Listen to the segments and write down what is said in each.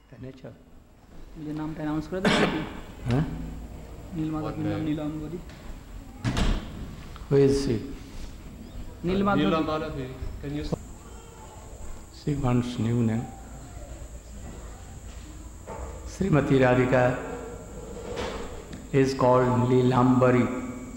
nature. मुझे नाम pronounce कर दो Huh? नीलमाधव नाम Neelambari. Who is she? Neelmadhav. Can you? She wants new name. Srimati Radhika is called Neelambari.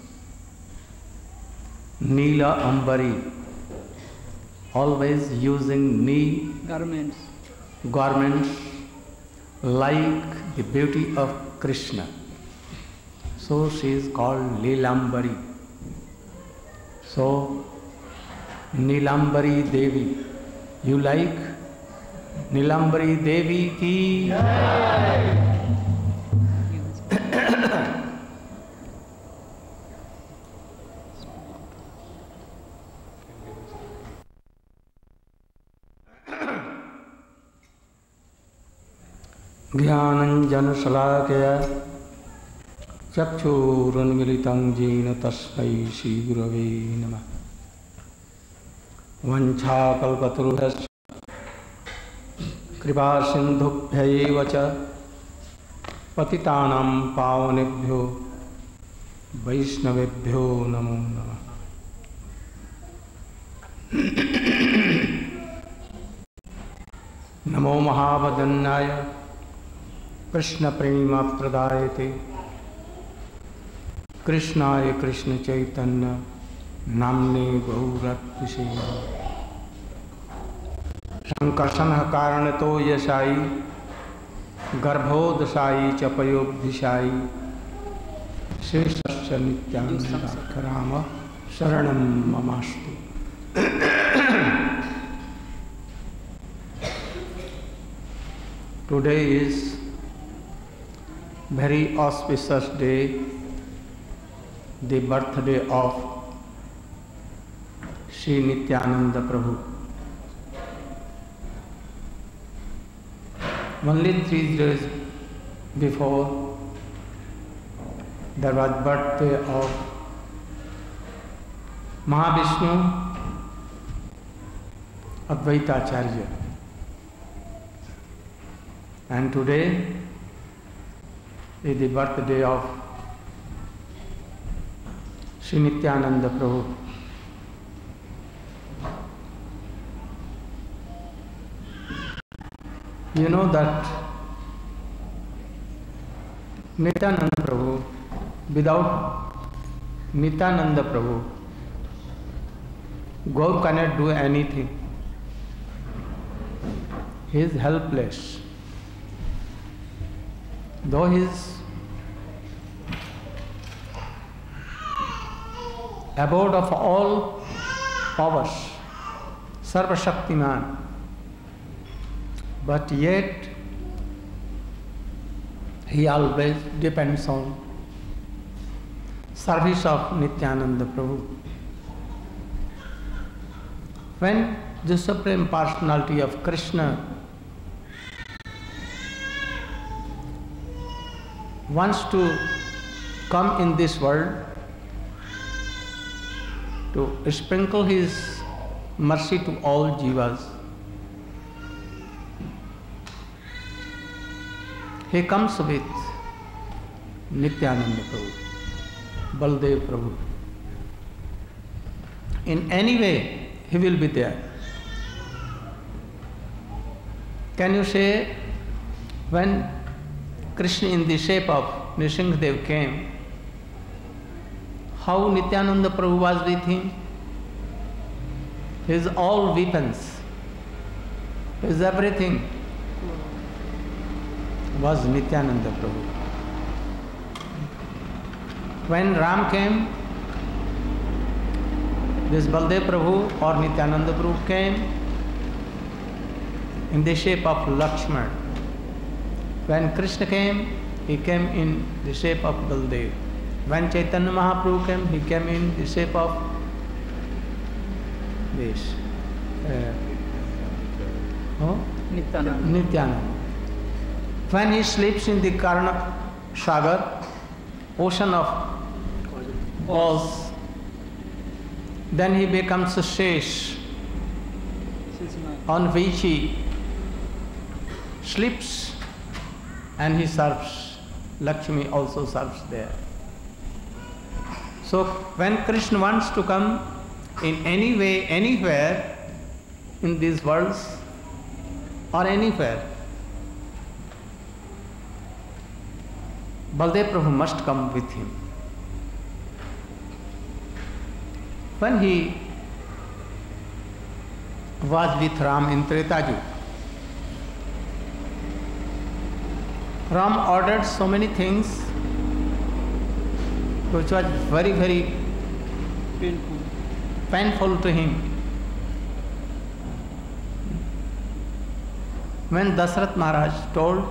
Neela Ambari. Always using knee garments like the beauty of Krishna. So she is called Neelambari. So Neelambari Devi. You like Neelambari Devi ki? ज्ञानंजन शलाकया चक्षुरुन्मीलितं येन तस्मै श्रीगुरवे नमः. वंशाकल्पतरुभ्यश्च कृपासिन्धुभ्यैव च पतितानां पावनेभ्यो वैष्णवेभ्यो नमो नमः. नमो महावदन्याय कृष्ण प्रेम प्रदायते कृष्णाय कृष्ण चैतन्य नाम्ने गौरत्विषे संकर्षण कारणतो यशाई गर्भोदशाई च पयोभिशाई शेषस्य नित्यानंदराम शरणं ममास्तु. Today is very auspicious day, the birthday of Sri Nityananda Prabhu. Only 3 days before, there was birthday of Mahavishnu Advaitacharya. And today is the birthday of Sri Nityananda Prabhu. You know that Nityananda Prabhu, without Nityananda Prabhu, God cannot do anything. He is helpless. Though he is abode of all powers, Sarva Shaktiman, but yet he always depends on service of Nityananda Prabhu. When the Supreme Personality of Krishna wants to come in this world to sprinkle his mercy to all jivas, he comes with Nityananda Prabhu, Baldev Prabhu. In any way, he will be there. Can you say, when Krishna in the shape of Nrsimhadev came, how Nityananda Prabhu was with him? His all weapons, his everything was Nityananda Prabhu. When Ram came, this Baldev Prabhu or Nityananda Prabhu came in the shape of Lakshman. When Krishna came, he came in the shape of Baldev. When Chaitanya Mahaprabhu came, he came in the shape of this Nityananda. When he sleeps in the Karna Sagar, ocean of balls, then he becomes a Shesh, on which he sleeps and he serves. Lakshmi also serves there. So when Krishna wants to come in any way, anywhere in these worlds or anywhere, Baldev Prabhu must come with him. When he was with Ram in Treta Yuga, Ram ordered so many things which was very, very painful to him. When Dasarath Maharaj told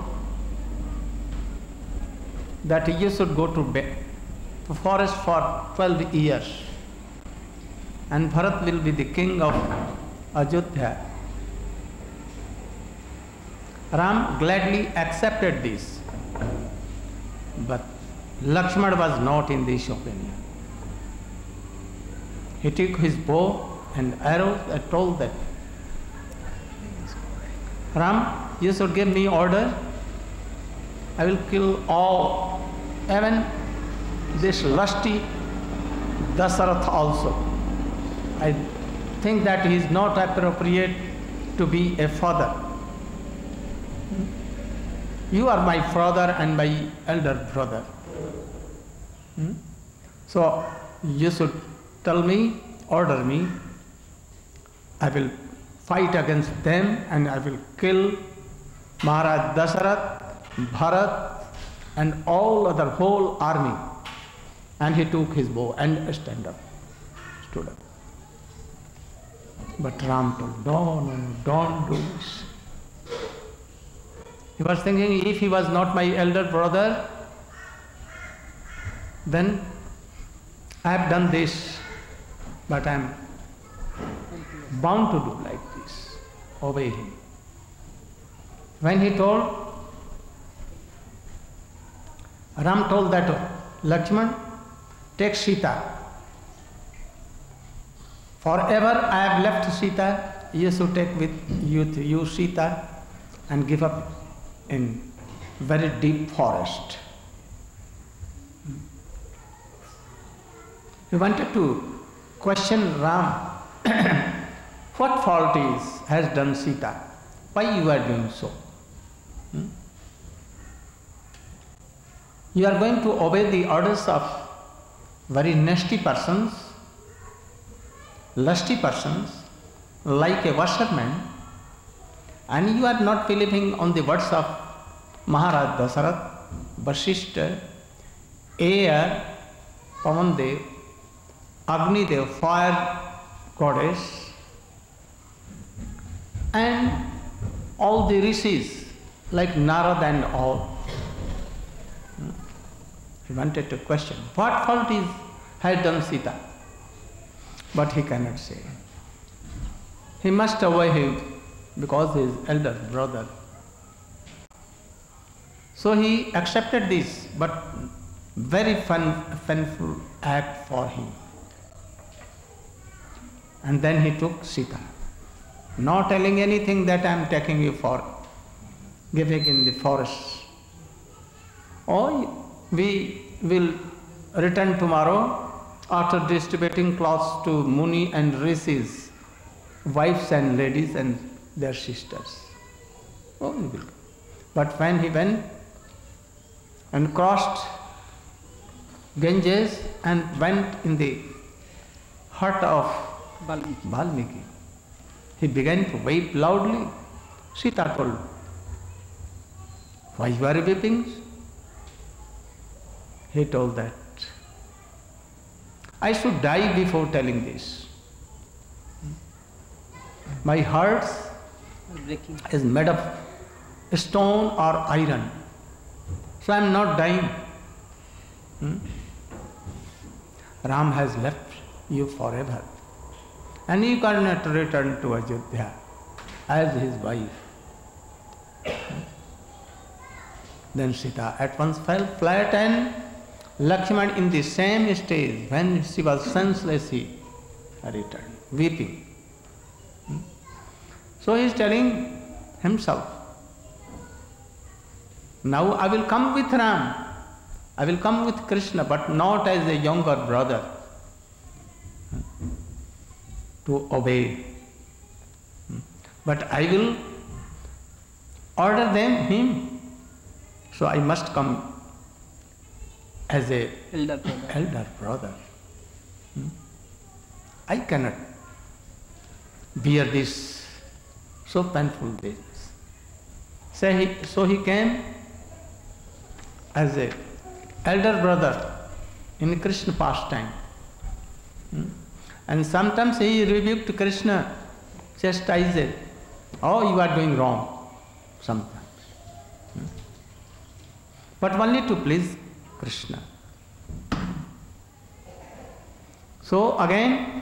that you should go to forest for 12 years and Bharat will be the king of Ajodhya, Ram gladly accepted this, but Lakshmana was not in this opinion. He took his bow and arrows and told that, Ram, you should give me order, I will kill all, even this lusty Dasarath also. I think that he is not appropriate to be a father. You are my father and my elder brother. So you should tell me, order me, I will fight against them and I will kill Maharaj Dasarath, Bharat and all other whole army. And he took his bow and stood up. But Ram told, no, don't do this. He was thinking, if he was not my elder brother, then I have done this, but I am bound to do like this, obey him. When he told, Ram told that, Lakshman, take Sita. Forever I have left Sita, you should take with you Sita and give up in very deep forest. He wanted to question Ram, what fault has done Sita? Why you are doing so? You are going to obey the orders of very nasty persons, lusty persons, like a washerman, and you are not believing on the words of Maharaj Dasarath, Vasishtha, air, Pavandev, Agnidev, fire goddess, and all the rishis like Narad and all. He wanted to question, what fault has done Sita? But he cannot say. He must obey him because he is elder brother. So he accepted this, but very painful act for him. And then he took Sita, not telling anything that I am taking you for giving in the forest. Or we will return tomorrow after distributing clothes to Muni and Rishis, wives and ladies and their sisters. Oh, we will. But when he went and crossed Ganges and went in the hut of Valmiki, he began to weep loudly. Sita told, why you are weeping? He told that, I should die before telling this. My heart is made of stone or iron, so I am not dying. Ram has left you forever, and you cannot return to Ajodhya as his wife. Then Sita at once fell flat, and Lakshman in the same stage, when she was senseless, he returned, weeping. So he is telling himself, Now I will come with Ram, I will come with Krishna, but not as a younger brother to obey. But I will order him, so I must come as a elder brother. I cannot bear this so painful business. So he came as a elder brother in Krishna pastime. And sometimes he rebuked Krishna, chastised, oh, you are doing wrong, sometimes. But only to please Krishna. So again,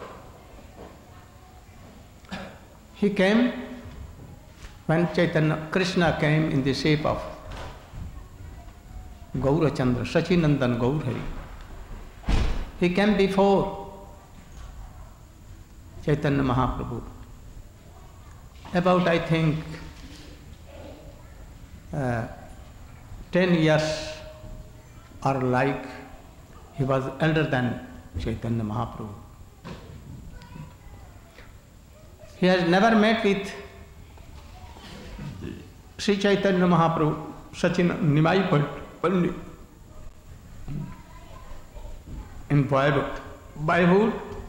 he came when Krishna came in the shape of Gaurachandra, Sachinandan Gaurhari. He came before Chaitanya Mahaprabhu. About, I think, 10 years or like, he was elder than Chaitanya Mahaprabhu. He has never met with Sri Chaitanya Mahaprabhu, Sachin Nimai Pandit in boyhood. Boyhood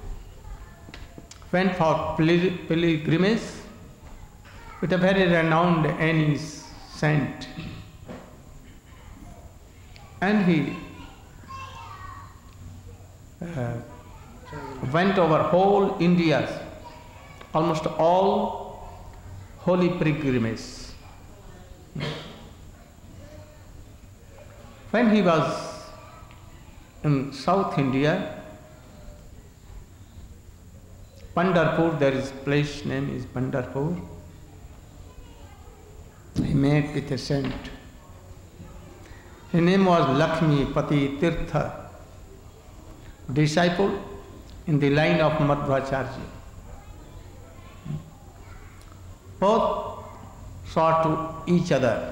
went for pilgrimage with a very renowned Annie's saint. And he went over whole India, almost all holy pilgrimages. When he was in South India, Pandharpur, there is place name is Pandharpur. He met with a saint. His name was Lakshmi Pati Tirtha, disciple in the line of Madhvacharya. Both saw to each other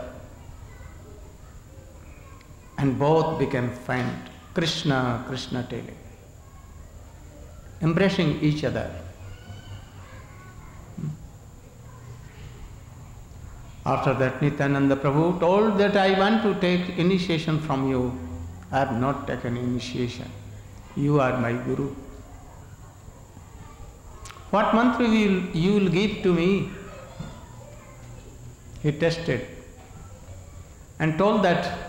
and both became friends. Krishna, Krishna telling, embracing each other. After that, Nityananda Prabhu told that I want to take initiation from you. I have not taken initiation. You are my Guru. What mantra you will give to me? He tested and told that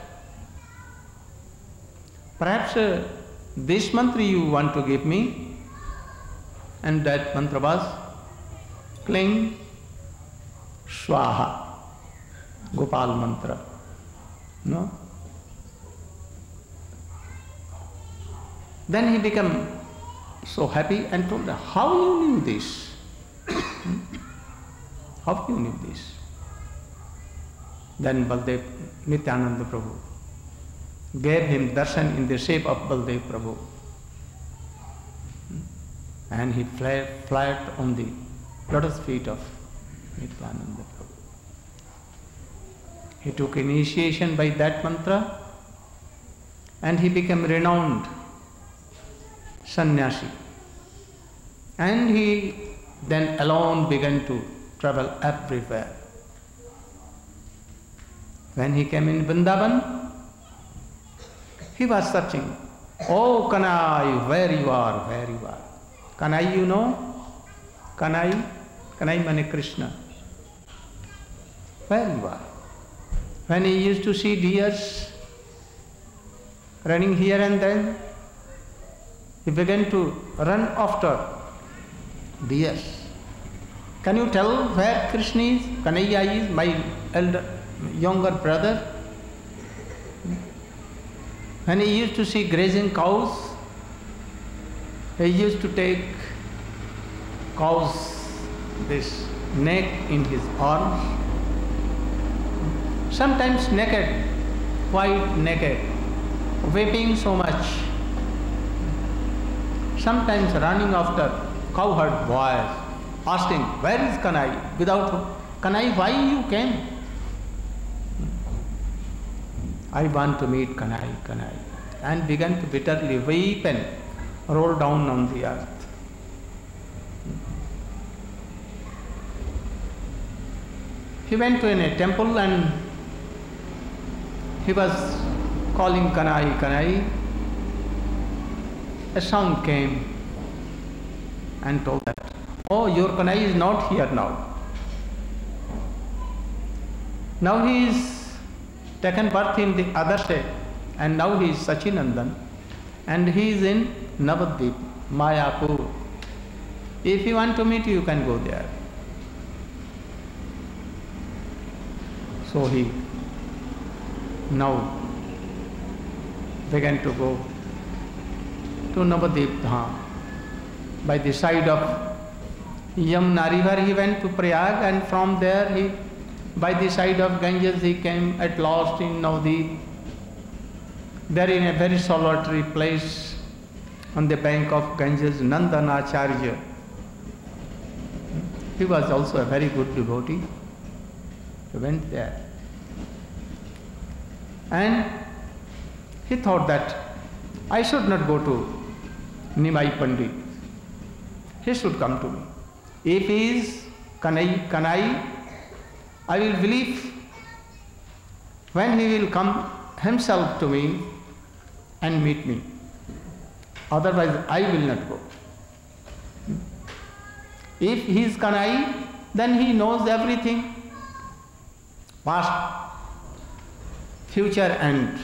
perhaps this mantra you want to give me, and that mantra was Kling Swaha, Gopal mantra. No? Then he became so happy and told, how you knew this? How you knew this? Then Baldev, Nityananda Prabhu gave him darshan in the shape of Baldev Prabhu. And he flat on the lotus feet of Nityananda Prabhu. He took initiation by that mantra and he became renowned sannyasi. And he then alone began to travel everywhere. When he came in Vrindavan, he was searching, oh Kanai, where you are, where you are. Kanai, you know? Kanai? Kanai means Krishna. Where you are? When he used to see deers running here and there, he began to run after deers. Can you tell where Krishna is? Kanaiya is my younger brother. When he used to see grazing cows, he used to take cows' this neck in his arms, sometimes naked, quite naked, weeping so much, sometimes running after cowherd boys, asking, where is Kanai? Without Kanai, why you came? I want to meet Kanai, Kanai, and began to bitterly weep and roll down on the earth. He went to a temple and he was calling Kanai, Kanai. A sound came and told that, oh, your Kanai is not here now. Now he is taken birth in the other state, and now he is Sachinandan, and he is in Navadvip, Mayapur. If you want to meet, you can go there. So he now began to go to Navadvip Dham. By the side of Yamuna river he went to Prayag, and from there by the side of Ganges he came at last in Navadvip. There in a very solitary place on the bank of Ganges, Nandanacharya. He was also a very good devotee. He went there. And he thought that I should not go to Nimai Pandit. He should come to me. If he is Kanai, I will believe when he will come himself to me and meet me. Otherwise, I will not go. If he is Kanai, then he knows everything, past, future and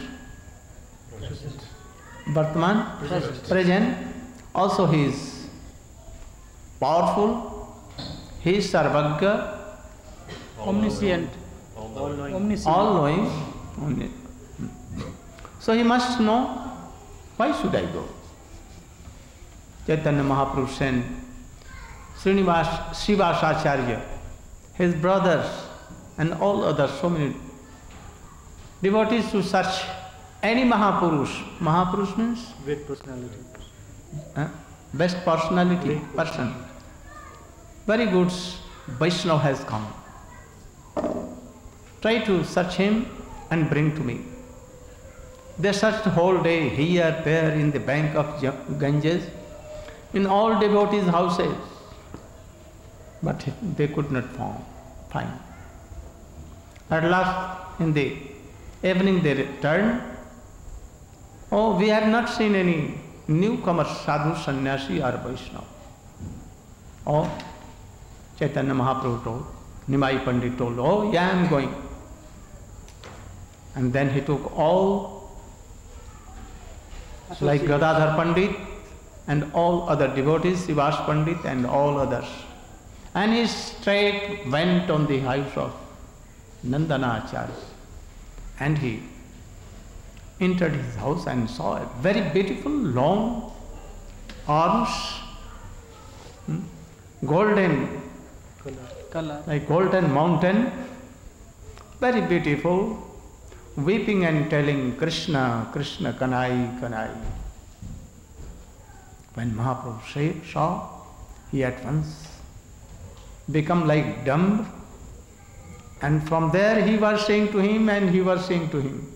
Vartaman, present. Also he is powerful, he is Sarvagya, Omniscient. all knowing. So he must know, why should I go? Chaitanya Mahaprabhu sent Srivasacharya, his brothers and all others, so many devotees to search any Mahapurush. Mahapurush means? Great personality. Best personality, person. Very good Vaishnava has come. Try to search him and bring to me. They searched the whole day, here, there, in the bank of Ganges, in all devotees' houses. But they could not find. At last, in the evening they returned. Oh, we have not seen any newcomer sadhu, sannyasi or Vaishnava. Oh, Chaitanya Mahaprabhu told, Nimai Pandit told, oh, yeah, I am going. And then he took all, like Gadadhar Pandit and all other devotees, Srivas Pandit and all others. And he straight went on the house of Nandanacharya. And he entered his house and saw a very beautiful long arms, golden Color. like golden mountain, very beautiful, weeping and telling Krishna, Krishna, Kanai, Kanai. When Mahaprabhu saw, he at once become like dumb, and from there he was saying to him and he was saying to him.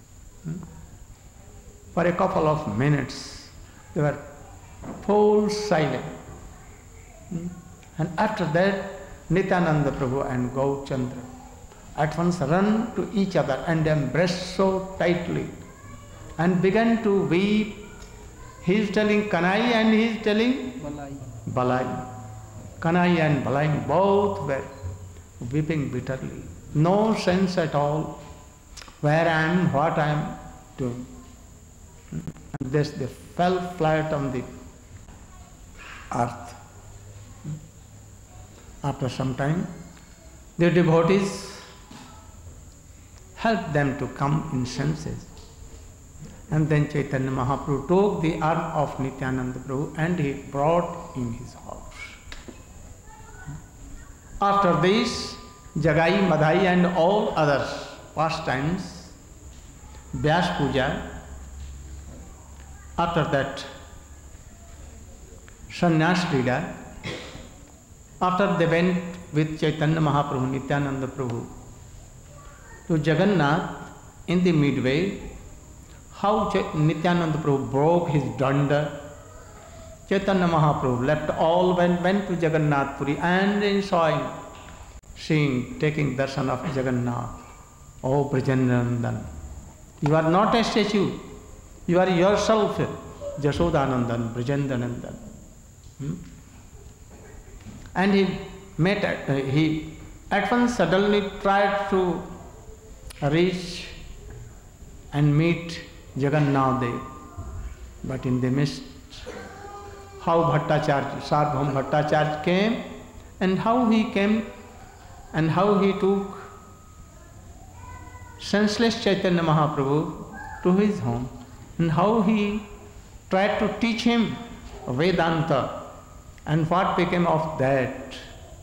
For a couple of minutes they were full silent. And after that Nityananda Prabhu and Gaurachandra at once run to each other and embraced so tightly and began to weep. He is telling Kanai and he is telling Balai. Kanai and Balai both were weeping bitterly. No sense at all where I am, what I am doing. And this they fell flat on the earth. After some time, the devotees helped them to come in senses. And then Chaitanya Mahaprabhu took the arm of Nityananda Prabhu and he brought in his house. After this, Jagai, Madhai and all other pastimes, Vyas Puja, after that Sannyas Krida, after they went with Chaitanya Mahaprabhu, Nityananda Prabhu to Jagannath in the midway, how Nityananda Prabhu broke his danda. Chaitanya Mahaprabhu left all, went to Jagannath Puri and enjoying, seeing, taking darshan of Jagannath. Oh Brajanandan, you are not a statue, you are yourself, Jashodanandan, Brajanandan. And he at once suddenly tried to reach and meet Jagannath Dev, but in the midst, how Bhattacharya, Sarvabhauma Bhattacharya came, and how he came, and how he took senseless Chaitanya Mahaprabhu to his home, and how he tried to teach him Vedanta, and what became of that.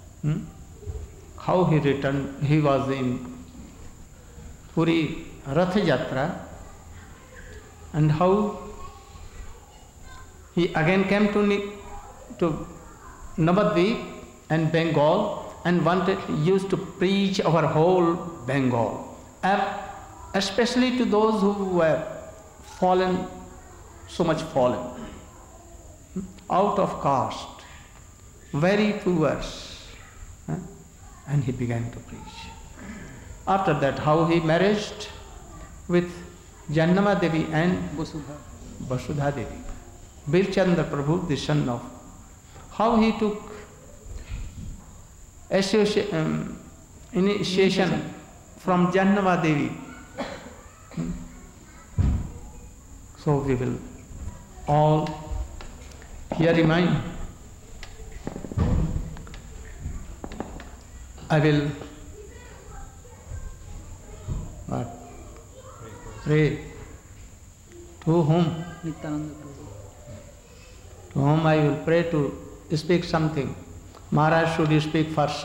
How he returned, he was in Puri Rath Yatra, and how he again came to Navadvip and Bengal and used to preach our whole Bengal, especially to those who were fallen, so much fallen, out of caste, very poor, and he began to preach. After that, how he married with Jannama Devi and Vasudha Devi. Birchandra Prabhu, the son of, how he took initiation from Jannama Devi. So we will all here remind. I will pray. To whom? Nityananda Prabhu. To whom I will pray to speak something. Maharaj should speak first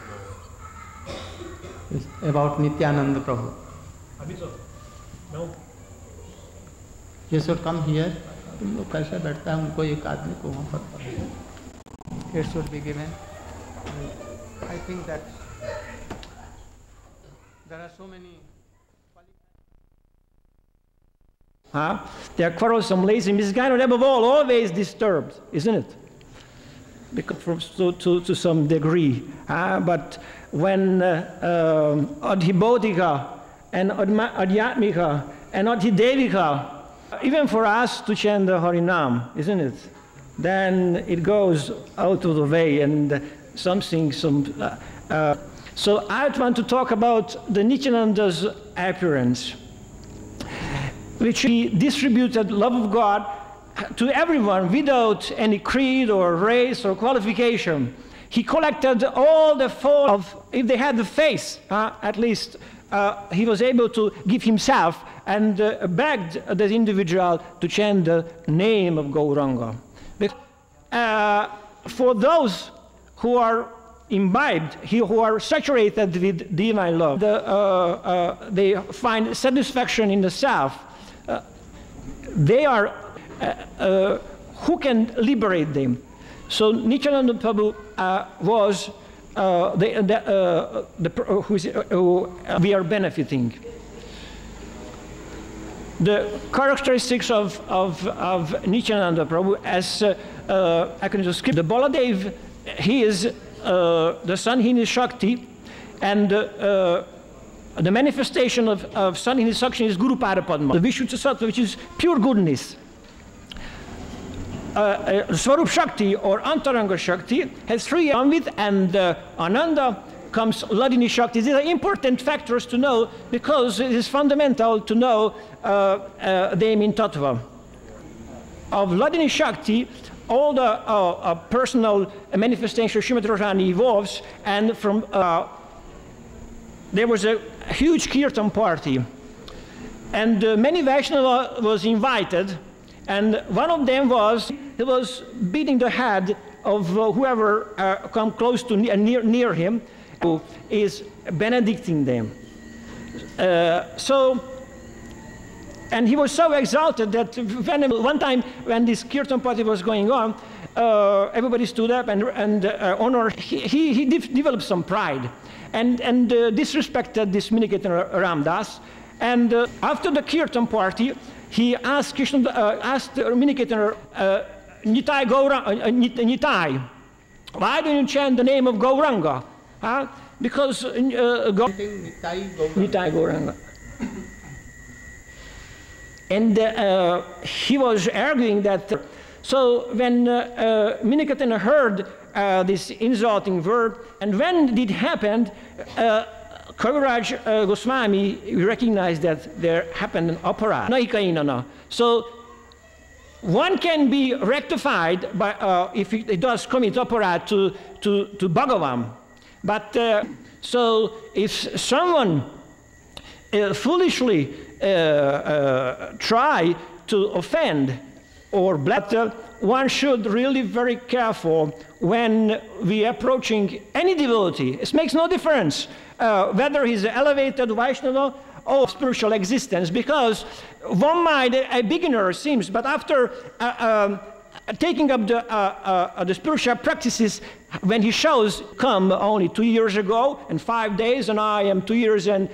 about Nityananda Prabhu. No. You should come here. तुम लोग कैसे बैठता है उनको एक आदमी को वहाँ पर it should be given. I think that there are so many. They are quarrelsome, lazy, misguided, above all, always disturbed, isn't it? Because to some degree. But when Adhibodhika and Adhyatmika and Adhidevika, even for us to chant the Harinam, isn't it? Then it goes out of the way and something. So I want to talk about the Nityananda's appearance, which he distributed love of God to everyone without any creed or race or qualification. He collected all the fault of, if they had the faith, at least he was able to give himself and begged the individual to chant the name of Gauranga. For those who are imbibed, who are saturated with divine love, they find satisfaction in the self. They are who can liberate them. So Nityananda Prabhu was who we are benefiting. The characteristics of Nityananda Prabhu, as I can just skip. The Baladev, he is the Sanhini Shakti, and the manifestation of Sanhini Shakti is Guru Parapadma, the Vishuddha Sattva, which is pure goodness. Swarup Shakti or Antaranga Shakti has three with, and Ananda comes Hladini Shakti. These are important factors to know because it is fundamental to know them in Tattva. Of Hladini Shakti, all the personal manifestation of Srimati Radharani evolves, and from there was a huge kirtan party, and many Vaishnava was invited, and one of them was, he was beating the head of whoever come close to near him, who is benedicting them. And he was so exalted that one time when this kirtan party was going on, everybody stood up and honored. He developed some pride and disrespected this Miniketan Ramdas, And after the Kirtan party, he asked Krishna, asked Minikitana, Nitai Nitai, why don't you chant the name of Gauranga? Because Nitai Gauranga. And he was arguing that. So when Minikitana heard this insulting word, and when it happened, Kaviraj Goswami recognized that there happened an aparad. So one can be rectified by, if it does commit aparad to Bhagavan. But so if someone foolishly try to offend or blatter, one should really be very careful when we approaching any devotee. It makes no difference whether he's elevated Vaishnava or spiritual existence, because one might, a beginner seems, but after taking up the spiritual practices, when he shows, come only 2 years ago and 5 days, and I am 2 years and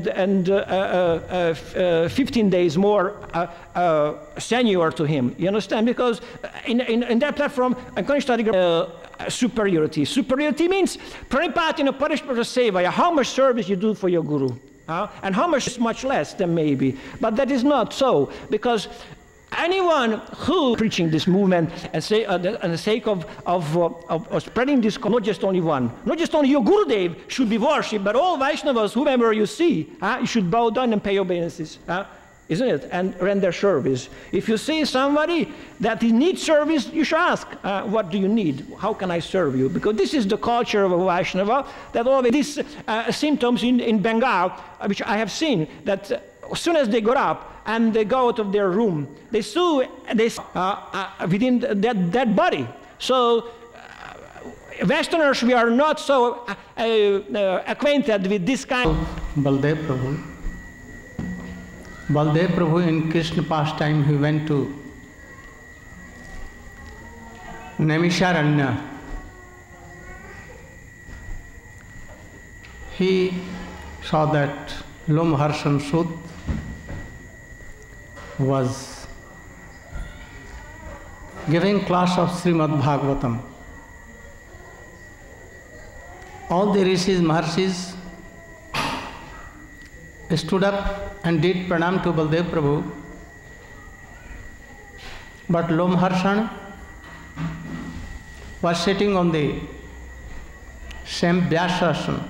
15 days more senior to him. You understand? Because in that platform, I'm going to study superiority. Superiority means pranipatina parishpara sevaya, how much service you do for your guru. And how much is much less than maybe. But that is not so, because anyone who preaching this movement and say on the sake of spreading this, not just only one, not just only your Gurudev should be worshipped, but all Vaishnavas, whomever you see, you should bow down and pay obeisances, isn't it? And render service. If you see somebody that he needs service, you should ask, what do you need? How can I serve you? Because this is the culture of a Vaishnava, that always these symptoms in Bengal, which I have seen, that as soon as they got up and they go out of their room, they sue within that body. So Westerners, we are not so acquainted with this kind. Baldev Prabhu. Baldev Prabhu in Krishna pastime, he went to Naimisharanya. He saw that Lomharshan Sud was giving class of Srimad Bhagavatam. All the rishis, maharshis stood up and did pranam to Baldev Prabhu. But Lomharshan was sitting on the same Vyasasana,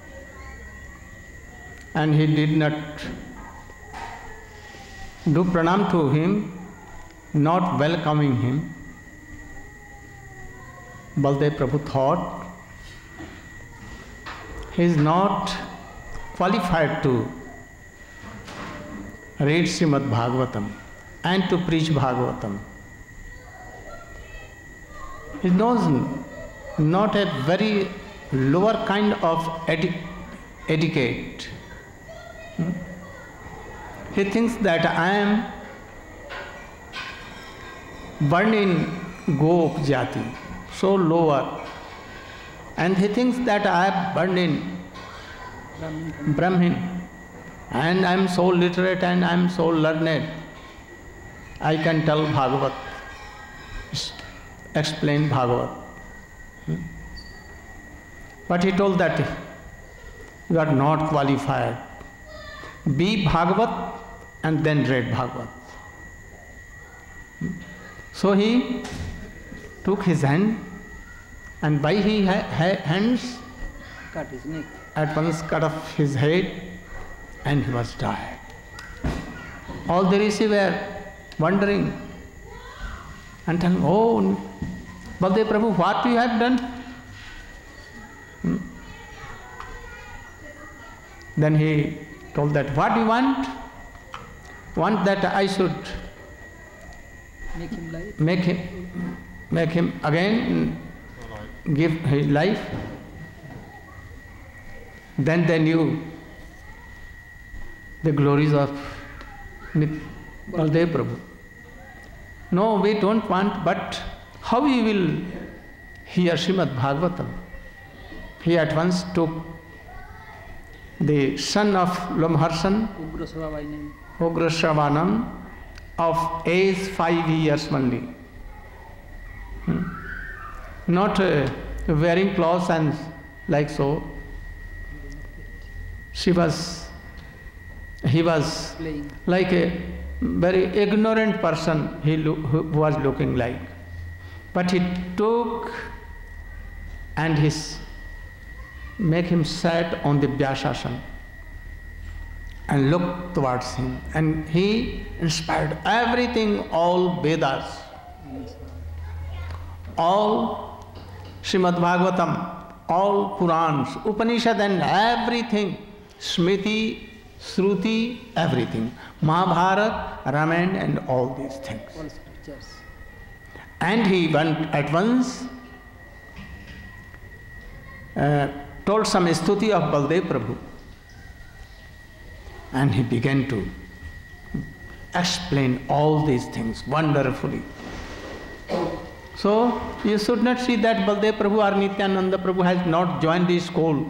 and he did not do pranam to him, not welcoming him. Baldev Prabhu thought he is not qualified to read Srimad Bhagavatam and to preach Bhagavatam. He knows not a very lower kind of etiquette. He thinks that I am born in Gop Jati, so lower. And he thinks that I am born in Brahmin. And I am so literate and I am so learned. I can tell Bhagavat, explain Bhagavat. But he told that you are not qualified. Be Bhagavat and then read Bhagavat. So he took his hand, and by his hands Cut his neck. at once cut off his head, and he was died. All the rishis were wondering and telling, oh, Baldev Prabhu, what you have done? Then he told that, what do you want? Want that I should Make him live. make him again give his life? Then they knew the glories of Baldev Prabhu. No, we don't want, but how we will hear Srimad Bhagavatam? He at once took the son of Lomharsan, Ugrasravainam. Ugrasravanam, of age 5 years only. Not wearing clothes and like so. He was Playing. like a very ignorant person who was looking like. But he took and make him sat on the Vyasasana and look towards him. And he inspired everything, all Vedas, all Srimad Bhagavatam, all Purans, Upanishad and everything, Smriti, Shruti, everything, Mahabharata, Ramayana and all these things. All scriptures. And he went at once, told some stuti of Baldev Prabhu, and he began to explain all these things wonderfully. So you should not see that Baldev Prabhu or Nityananda Prabhu has not joined the school.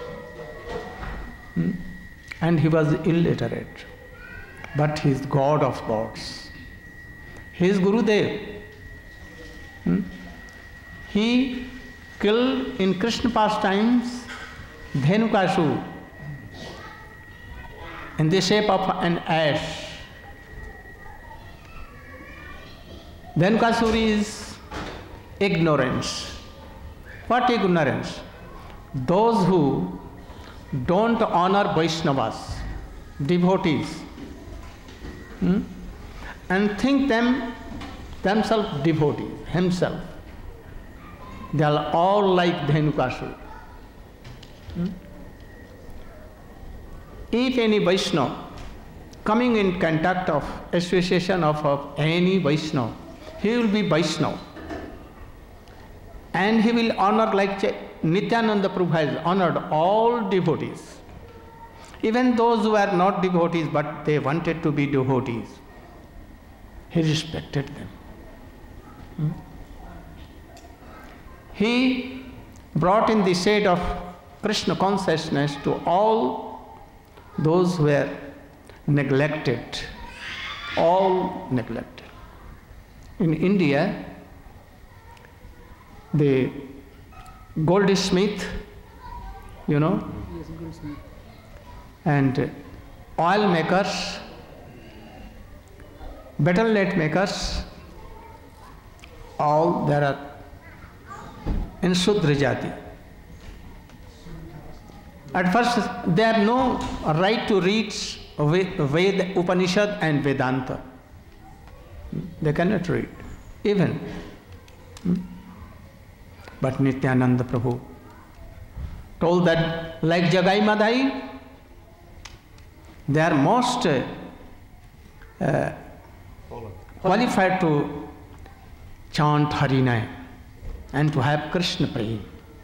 And he was illiterate, but he is God of gods. He is Gurudev. He killed in Krishna pastimes Dhenukasur in the shape of an ash. Dhenukasur is ignorance. What ignorance? Those who don't honor Vaishnavas, devotees, and think themselves devotees, himself. They are all like Dhenukasur. If any Vaishnava coming in contact of association of any Vaishnava, he will be Vaishnava. And he will honor like Nityananda Prabhu has honored all devotees. Even those who are not devotees but they wanted to be devotees, he respected them. He brought in the shade of Krishna consciousness to all those who were neglected, all neglected. In India, the goldsmith, Yes, goldsmith. and oil makers, battle.net makers, all there are in Shudra Jati. At first, they have no right to read Ved, Upanishad and Vedanta. They cannot read, even. But Nityananda Prabhu told that, like Jagai Madhai, they are most qualified to chant Harinam and to have Krishna Prem.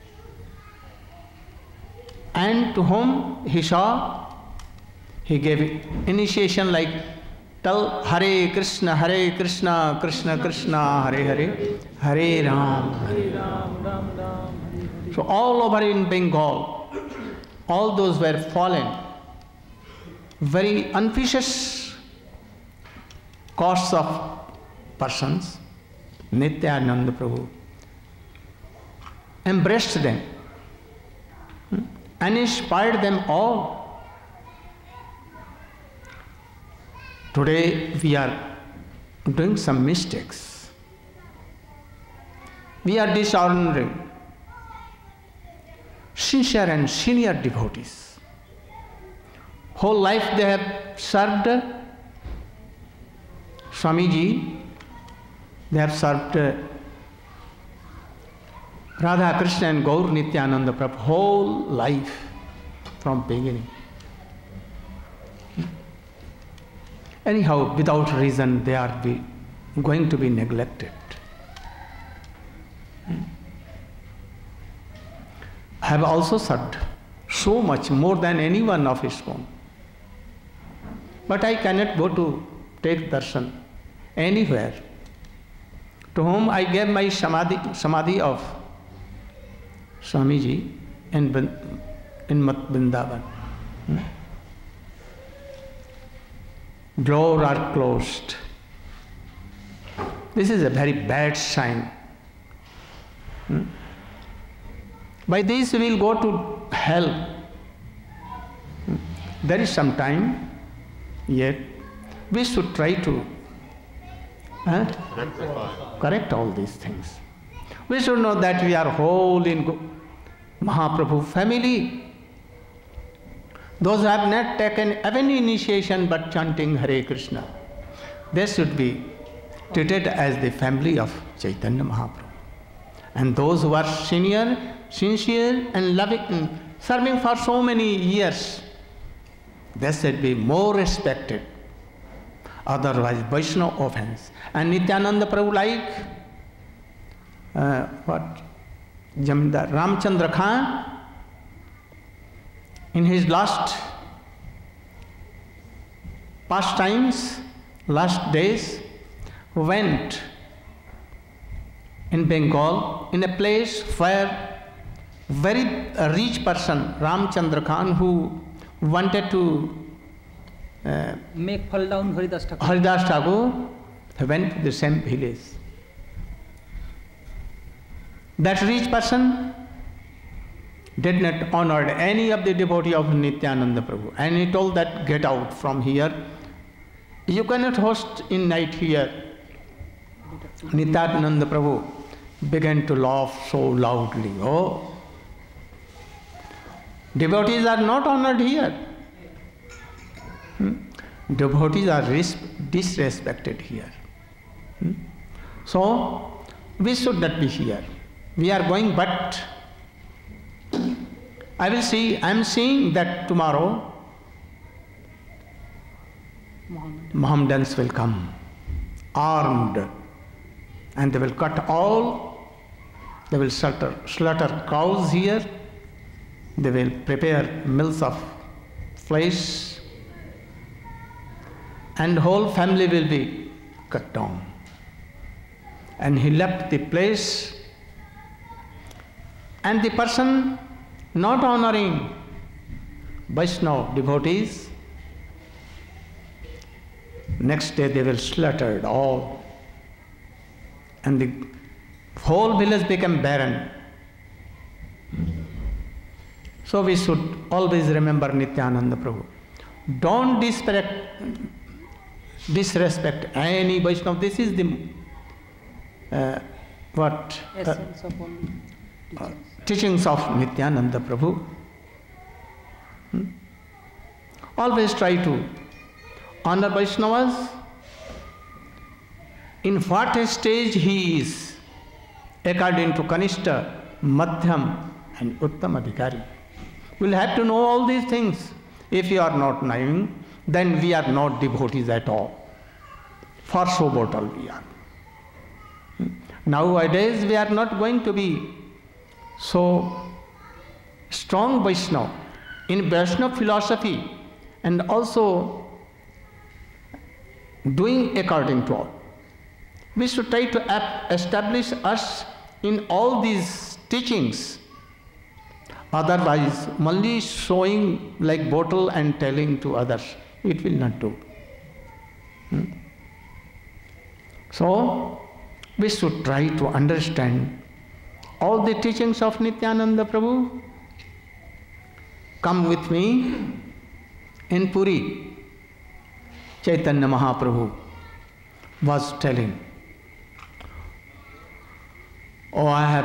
And to whom he saw, he gave initiation like, tell Hare Krishna, Krishna Krishna, Hare Hare, Hare Ram, Hare Ram, Ram Ram, Hare Hare. So all over in Bengal, all those were fallen, very ambitious castes of persons. Nityananda Prabhu embraced them and inspired them all. Today we are doing some mistakes. We are dishonoring sincere and senior devotees. Whole life they have served Swamiji, they have served Radha Krishna and Gaur Nityananda Prabhu, whole life from beginning. Anyhow, without reason, they are going to be neglected. I have also served so much, more than anyone of his own. But I cannot go to take darshan anywhere. To whom I gave my samadhi of Swamiji in Mat Vrindavan. Doors are closed. This is a very bad sign. By this we will go to hell. There is some time yet. We should try to correct all these things. We should know that we are whole in Mahaprabhu family. Those who have not taken any initiation but chanting Hare Krishna, they should be treated as the family of Chaitanya Mahaprabhu. And those who are senior, sincere and loving, serving for so many years, they should be more respected. Otherwise, Vaishnava offense. And Nityananda Prabhu, like Jamdar Ramchandra Khan, in his last pastimes, last days, went in Bengal in a place where very rich person, Ramchandra Khan, who wanted to make fall down Haridas Thakur. Haridas Thakur, went to the same village. That rich person did not honor any of the devotee of Nityananda Prabhu, and he told that, get out from here. You cannot host in night here. Nityananda Prabhu began to laugh so loudly. Oh, devotees are not honored here. Devotees are disrespected here. So, we should not be here. We are going, but I am seeing that tomorrow Mohammedans will come, armed, and they will cut all, they will slaughter cows here, they will prepare meals of flesh, and whole family will be cut down. And he left the place, and the person not honoring Vaishnava devotees, next day they will slaughter all, and the whole village became barren. So we should always remember Nityananda Prabhu. Don't disrespect any Vaishnava. This is the Essence of all teachings of Nityananda Prabhu. Always try to honor Vaishnavas in what stage he is, according to Kanishta, Madhyam and Uttam Adhikari. We'll have to know all these things. If you are not knowing, then we are not devotees at all. For so mortal we are. Nowadays we are not going to be so strong Vaishnava in Vaishnava philosophy and also doing according to all. We should try to establish us in all these teachings. Otherwise, only showing like bottle and telling to others, it will not do. So, we should try to understand all the teachings of Nityananda Prabhu. Come with me in Puri. Chaitanya Mahaprabhu was telling, oh, I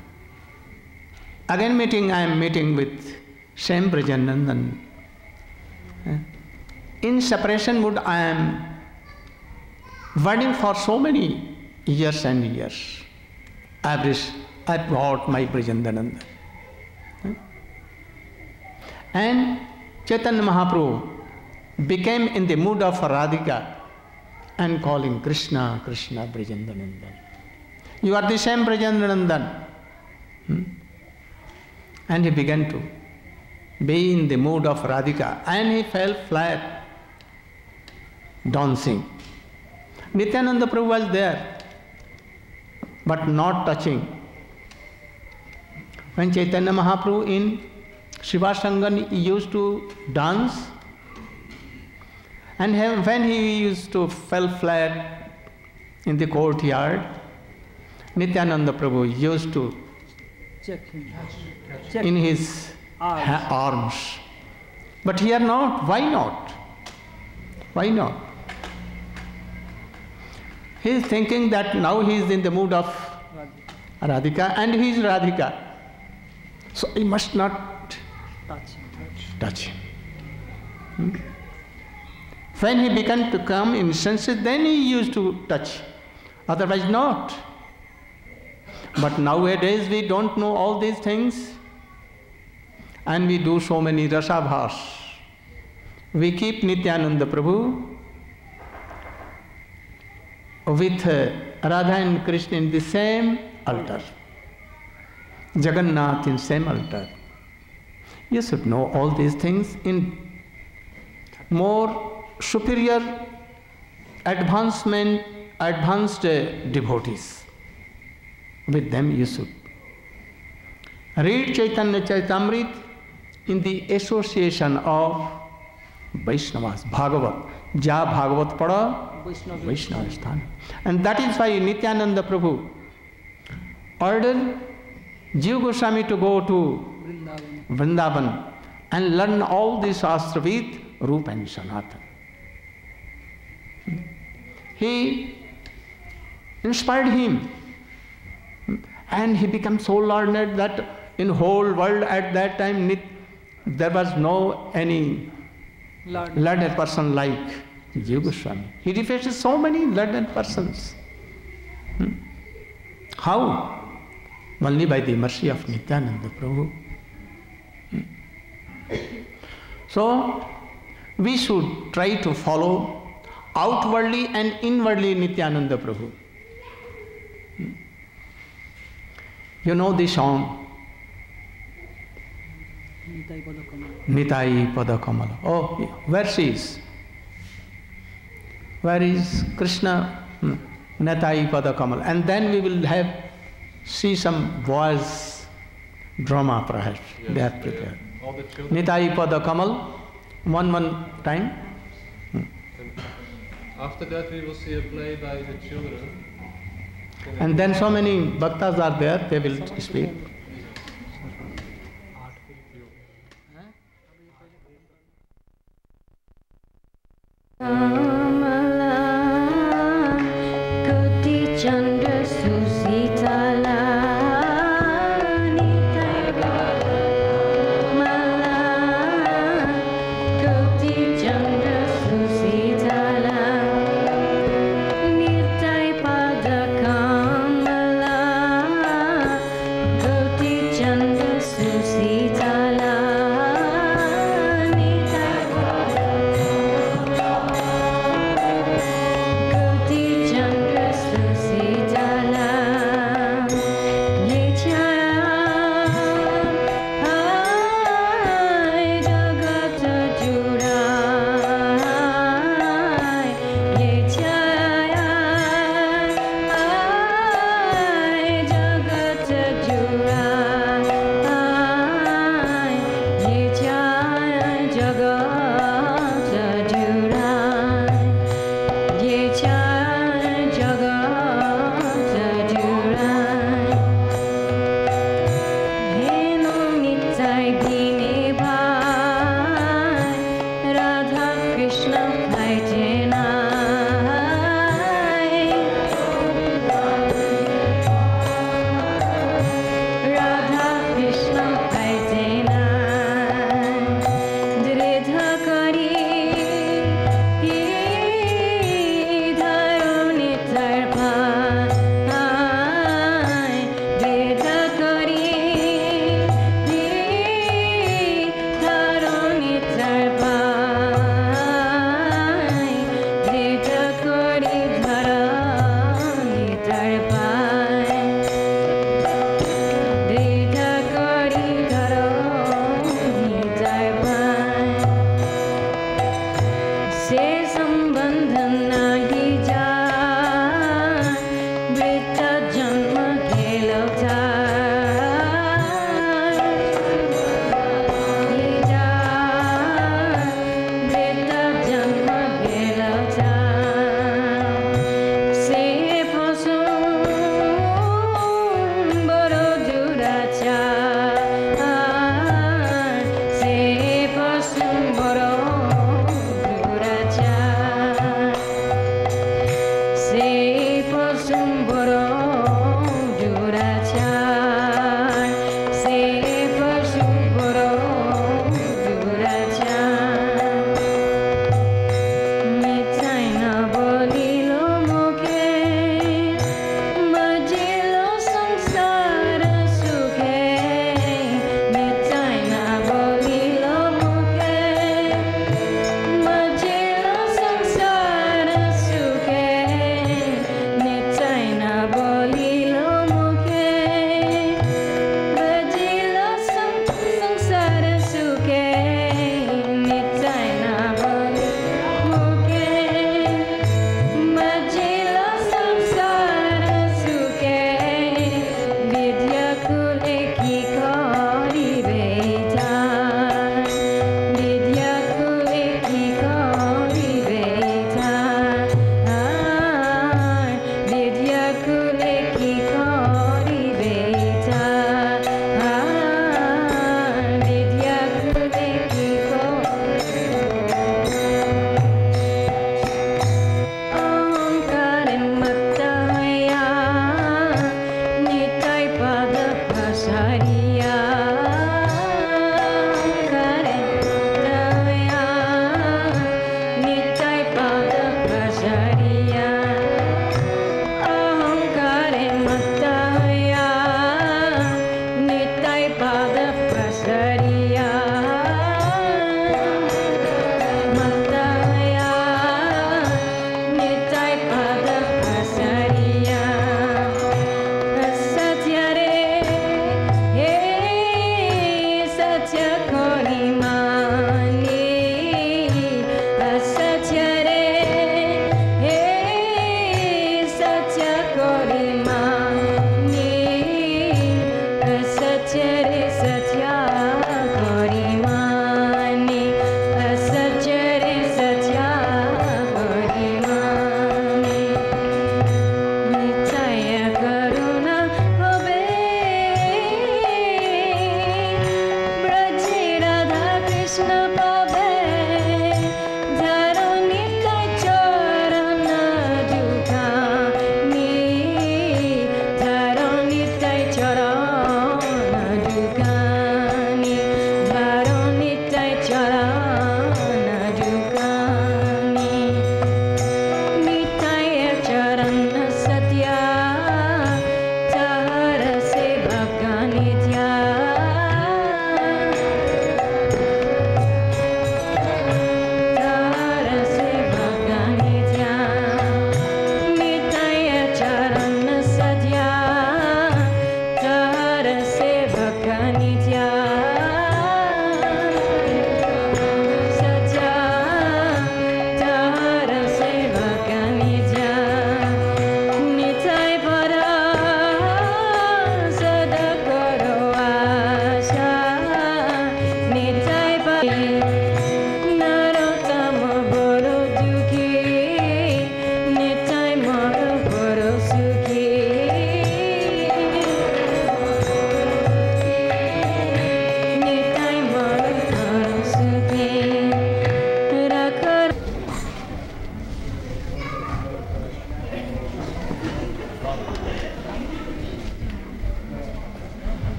am meeting with Shyam Brajanandan. In separation mood, I am waiting for so many years and years. I brought my Brajanananda. And Chaitanya Mahaprabhu became in the mood of Radhika and calling Krishna, Krishna, Brajanandan. You are the same Brajanandan. And he began to be in the mood of Radhika, and he fell flat, dancing. Nityananda Prabhu was there, but not touching. When Chaitanya Mahaprabhu in Shivasangan used to dance, and when he used to fell flat in the courtyard, Nityananda Prabhu used to check him. in his arms. But here not. Why not? Why not? He is thinking that now he is in the mood of Radhika and he is Radhika. So he must not touch him. When he began to come in senses, then he used to touch. Otherwise not. But nowadays we don't know all these things. And we do so many rasabhas. We keep Nityananda Prabhu with Radha and Krishna in the same altar. Jagannath in same altar. You should know all these things in more superior advanced devotees. With them you should read Chaitanya Charitamrita in the association of Vaishnavas, Bhagavat. Ja Bhagavat pada, Vaishnava Sthana. And that is why Nityananda Prabhu ordered Jiva Goswami to go to Vrindavan and learn all this Shastra with Rupa and Sanatana. He inspired him. And he became so learned that in whole world at that time there was no any learned person like Jiva Goswami. He refers so many learned persons. How? Only by the mercy of Nityananda Prabhu. So we should try to follow outwardly and inwardly Nityananda Prabhu. You know the song? Nitai Pada Kamala. Oh, where she is? Where is Krishna? Nitai Pada Kamala. And then we will see some voice drama perhaps. Yes, they are prepared. Nitai Pada Kamal, one time. After that we will see a play by the children. And then so many bhaktas are there, they will speak.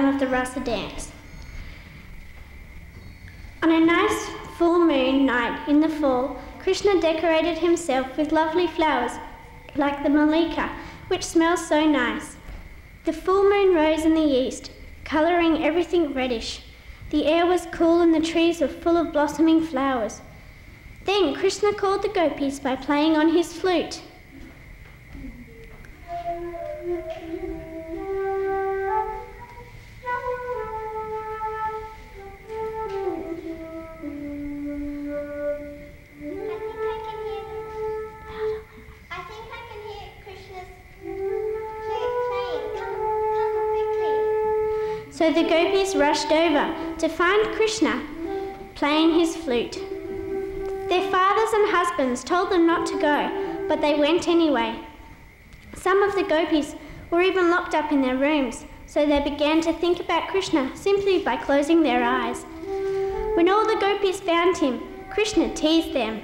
time of the Rasa dance. On a nice full moon night in the fall, Krishna decorated himself with lovely flowers like the malika, which smells so nice. The full moon rose in the east, colouring everything reddish. The air was cool and the trees were full of blossoming flowers. Then Krishna called the gopis by playing on his flute. So the gopis rushed over to find Krishna playing his flute. Their fathers and husbands told them not to go, but they went anyway. Some of the gopis were even locked up in their rooms, so they began to think about Krishna simply by closing their eyes. When all the gopis found him, Krishna teased them.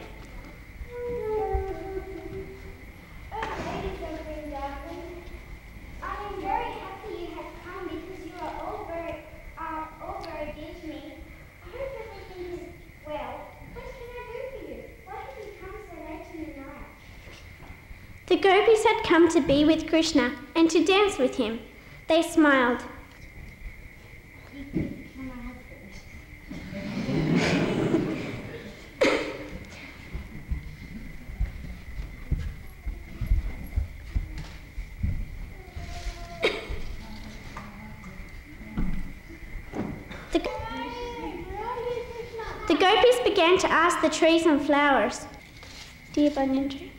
The gopis had come to be with Krishna and to dance with him. They smiled. The gopis began to ask the trees and flowers, "Dear banyan tree,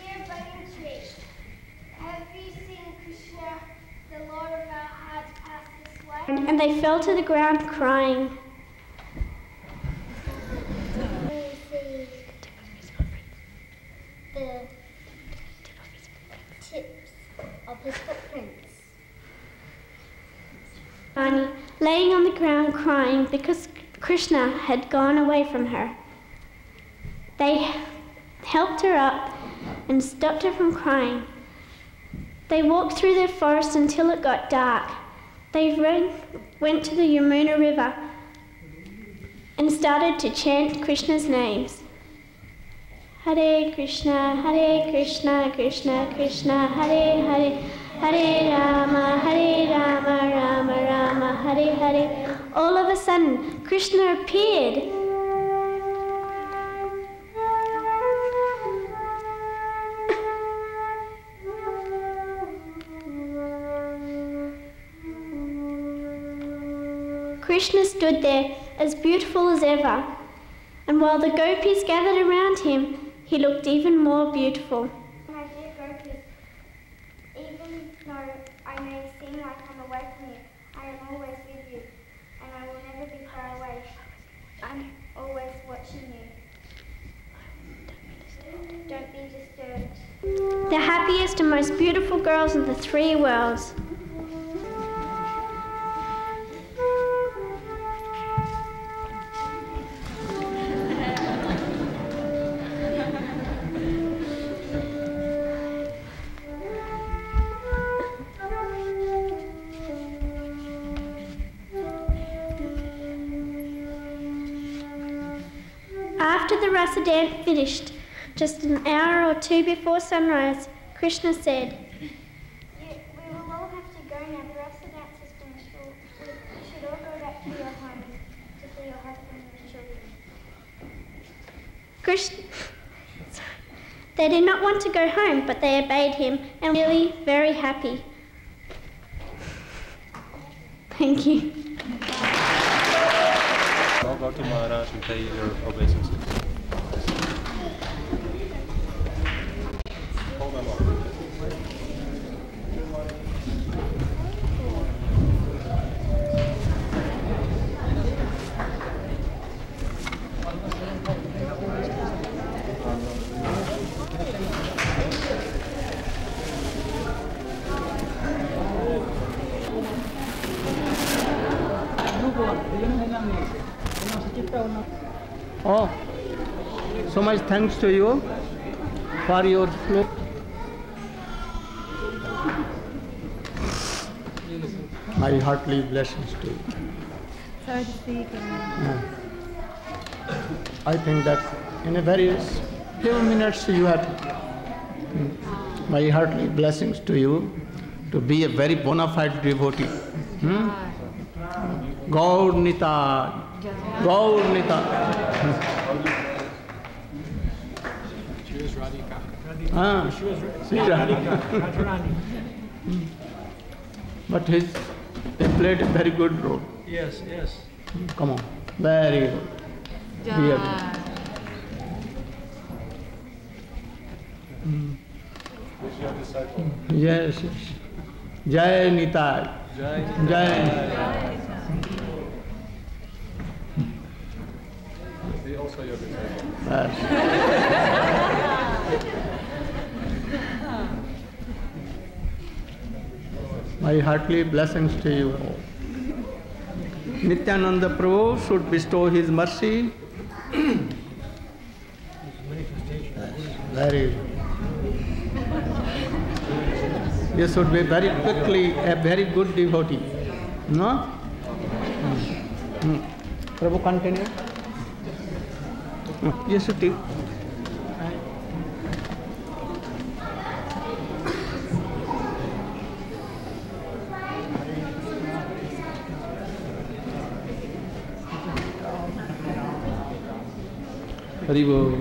and they fell to the ground crying. The tips of his footprints. Rani, laying on the ground crying because Krishna had gone away from her. They helped her up and stopped her from crying. They walked through the forest until it got dark. They went to the Yamuna River and started to chant Krishna's names. Hare Krishna, Krishna Krishna, Hare Hare, Hare Rama, Rama Rama, Hare Hare. All of a sudden, Krishna appeared. Krishna stood there as beautiful as ever, and while the gopis gathered around him, he looked even more beautiful. My dear gopis, even though I may seem like I'm away from you, I am always with you, and I will never be far away. I'm always watching you. Don't be disturbed. The happiest and most beautiful girls of the three worlds. After the Rasa dance finished, just an hour or two before sunrise, Krishna said, We will all have to go now. The Rasa dance is finished. You should all go back to your homes to see your husband and children. They did not want to go home, but they obeyed him and were really very happy. Thank you. I'll go to Maharaj and pay your obeisances. Hold them up. Oh, so much thanks to you for your flute. My heartily blessings to you. Sorry to speak. I think that in a very few minutes you have my heartily blessings to you to be a very bona fide devotee. Gaur Nitai, Gaur Nitai. She was Radhika. She was Radharani. But he played a very good role. Yes, yes. Come on, very good. Really. Yes, yes. Jai Nitai. Jai. Jai. He also your disciple. Yes. My heartily blessings to you all. Nityananda Prabhu should bestow his mercy. Very. You should be very quickly a very good devotee. No? Prabhu, continue. You should take. Haribo.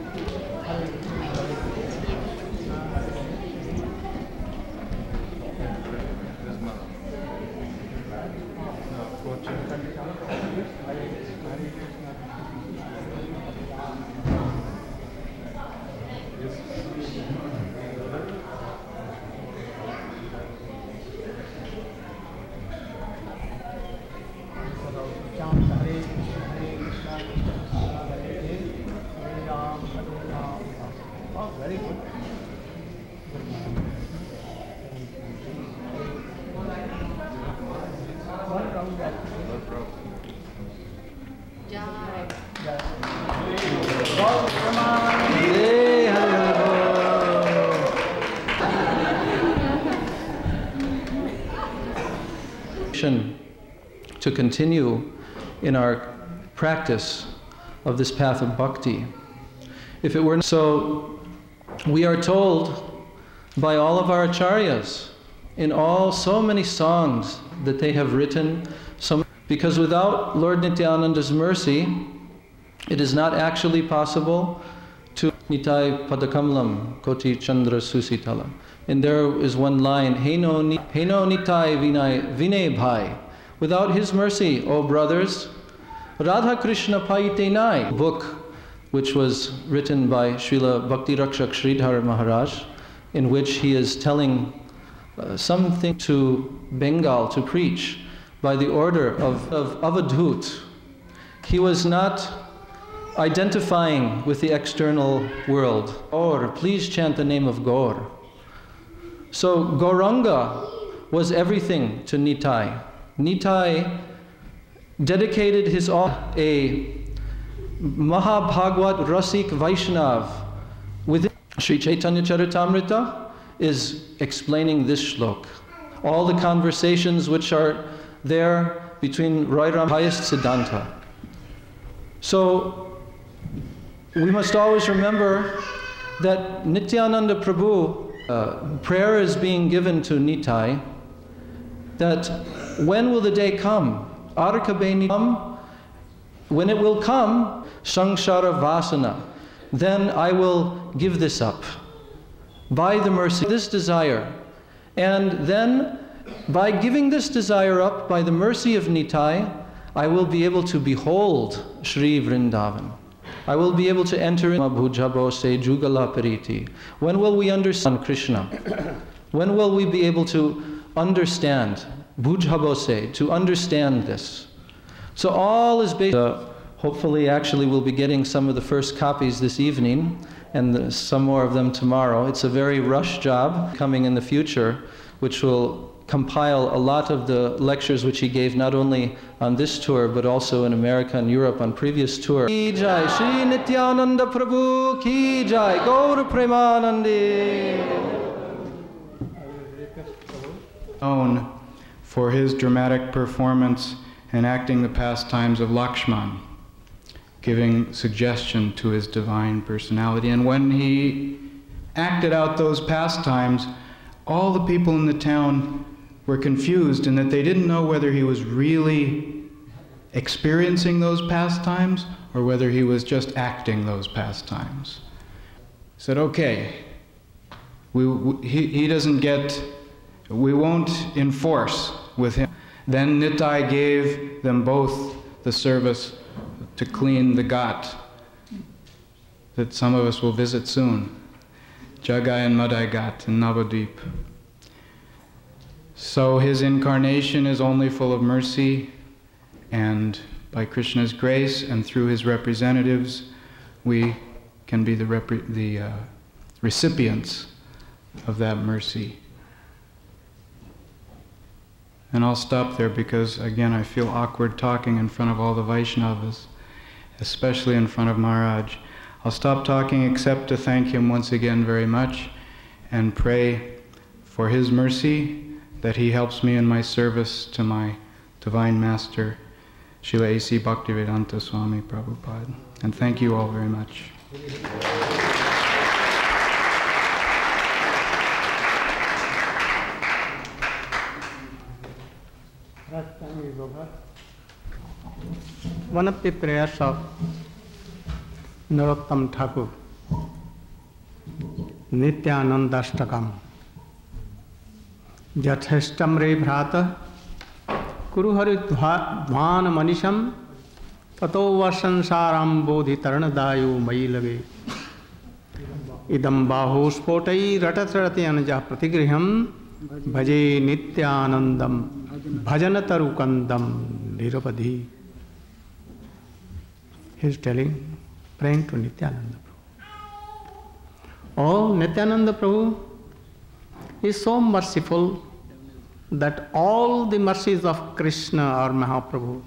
Very good. One round back. To continue in our practice of this path of bhakti. If it were so, we are told by all of our acharyas in so many songs that they have written, because without Lord Nityananda's mercy, it is not actually possible to Nitai Padakamlam Koti Chandra Susitala. And there is one line, Heno Nitai Vinay Bhai. Without his mercy, O brothers, Radha Krishna Paite Nai, book which was written by Srila Bhakti Rakshak Sridhar Maharaj, in which he is telling something to Bengal to preach by the order of Avadhut. He was not identifying with the external world. Gaur, please chant the name of Gaur. So Gauranga was everything to Nitai. Nitai dedicated his all, a Mahabhagwat Rasik Vaishnav within Sri Chaitanya Charitamrita is explaining this shlok. All the conversations which are there between Rai Ram, highest Siddhanta. So we must always remember that Nityananda Prabhu, prayer is being given to Nitai, that when will the day come? Arkabeni come. When it will come, Samsara Vasana, then I will give this up by the mercy of this desire. And then by giving this desire up, by the mercy of Nitai, I will be able to behold Sri Vrindavan. I will be able to enter in Bhujabose Jugala Pariti. When will we understand Krishna? When will we be able to understand Bhujabose, to understand this? So all is based, hopefully actually we'll be getting some of the first copies this evening and some more of them tomorrow. It's a very rush job coming in the future, which will compile a lot of the lectures which he gave not only on this tour but also in America and Europe on previous tours. Ki Jai, Shri Nityananda Prabhu Ki Jai, Gaur Premanande. Known for his dramatic performance enacting the pastimes of Lakshman, giving suggestion to his divine personality. And when he acted out those pastimes, all the people in the town were confused in that they didn't know whether he was really experiencing those pastimes or whether he was just acting those pastimes. He said, okay, he doesn't get, we won't enforce with him. Then Nitai gave them both the service to clean the ghat that some of us will visit soon, Jagai and Madai Ghat in Navadvip. So his incarnation is only full of mercy, and by Krishna's grace and through his representatives, we can be the recipients of that mercy. And I'll stop there because, again, I feel awkward talking in front of all the Vaishnavas, especially in front of Maharaj. I'll stop talking except to thank him once again very much and pray for his mercy, that he helps me in my service to my Divine Master, Srila A.C. Bhaktivedanta Swami Prabhupada. And thank you all very much. One of the prayers of Narottam Thakur, Nityanandashtakam, Yatheshtam re bhrata, Kuruhari dhvan manisham, tato vasansaram bodhi taranadayo mayi lage. Idam baho spotai ratatrati anaja pratigriham, bhaje nityanandam, bhajanataru nirapadhi. He is praying to Nityananda Prabhu. Oh, Nityananda Prabhu is so merciful that all the mercies of Krishna or Mahaprabhu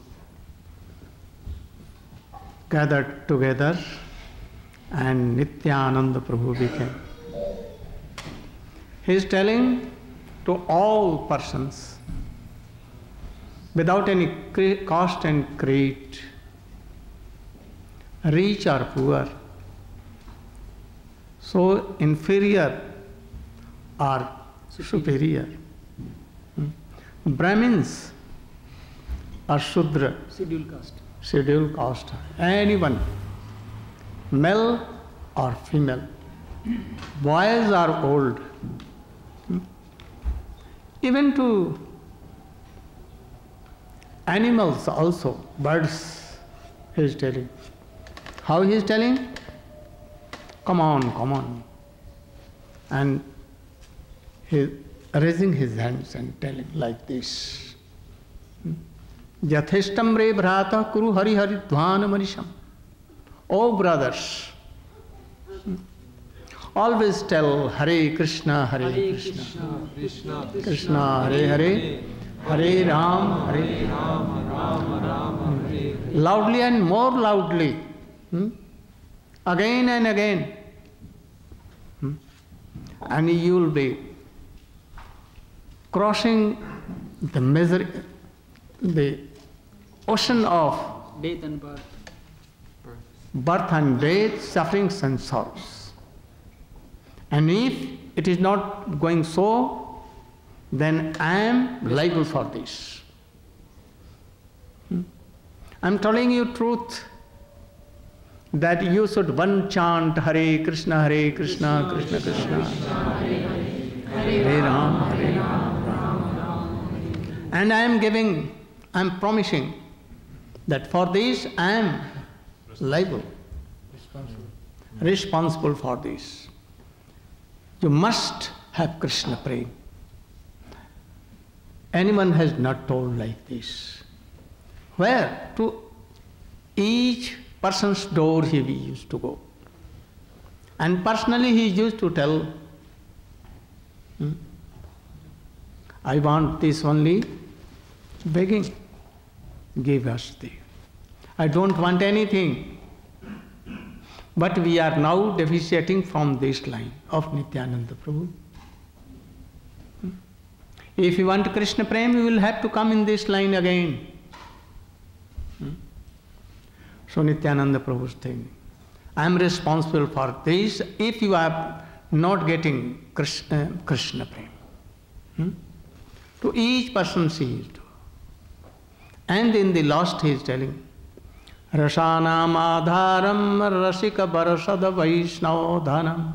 gathered together and Nityananda Prabhu became. He is telling to all persons without any cost and creed, rich or poor, so inferior or superior, Brahmins or Shudra, scheduled caste, anyone, male or female, boys or old, even to animals also, birds, he is telling. How he is telling? Come on, come on. And he is raising his hands and telling like this. Yatheshtam re bhrata kuru hari hari dhvana manisham. Oh brothers, always tell Hare Krishna, Hare Krishna, Krishna Hare Hare, Hare Ram, Hare Ram, loudly and more loudly. Again and again. And you will be crossing the ocean of death and birth. Birth and death, sufferings and sorrows. And if it is not going so, then I am liable for this. I am telling you truth, that you should one chant Hare Krishna, Krishna Krishna, Hare Ram, Hare Ram. And I am promising that for this I am liable, responsible for this. You must have Krishna praying. Anyone has not told like this. Where? To each person's door he used to go. And personally he used to tell, I want this only, begging, give us this. I don't want anything. But we are now deviating from this line of Nityananda Prabhu. If you want Krishna Prem, you will have to come in this line again. So Nityananda Prabhu is saying, I am responsible for this if you are not getting Krishna Prem. To each person she is doing. And in the last he is telling, Rasanam adharam rasika barasada vaishnava dhanam.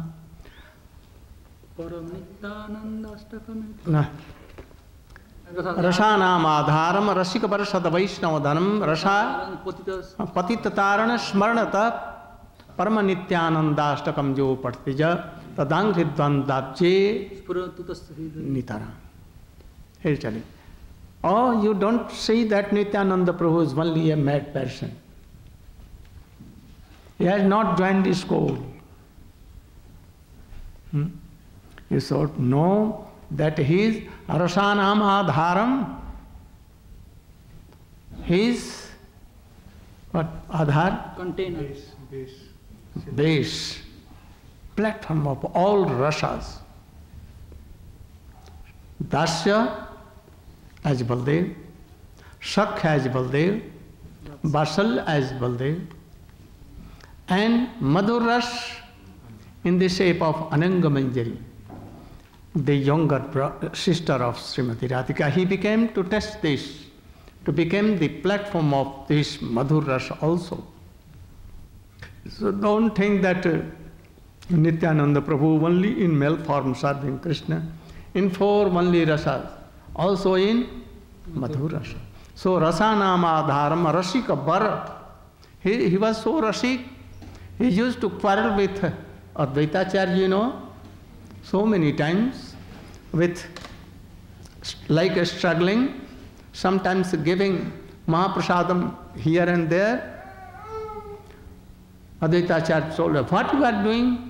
Rasanam adharam rasika barasada vaishnava dhanam rasa patitatarana smarnata parama nityanandastakam jo partija tadang hridvandabje nitara. He is telling. Oh, you don't say that Nityananda Prabhu is only a mad person. He has not joined the school. You should know that he is Rasanam Adharam. He is what? Adhar? Container. Base. Platform of all rasas. Dasya as Baldev, Shakya as Baldev, Basal as Baldev, and Madhur Ras in the shape of Ananga Manjari, the younger sister of Srimati Radhika. He became to test this, to become the platform of this Madhur Ras also. So don't think that Nityananda Prabhu only in male form serving Krishna, in 4 only rasas, also in Madhur Rasa. So Rasanama Adharam Rasika Bar. He was so rasik. He used to quarrel with Advaitacharya, you know, so many times, with like struggling, sometimes giving Mahaprasadam here and there. Advaitacharya told her, what you are doing?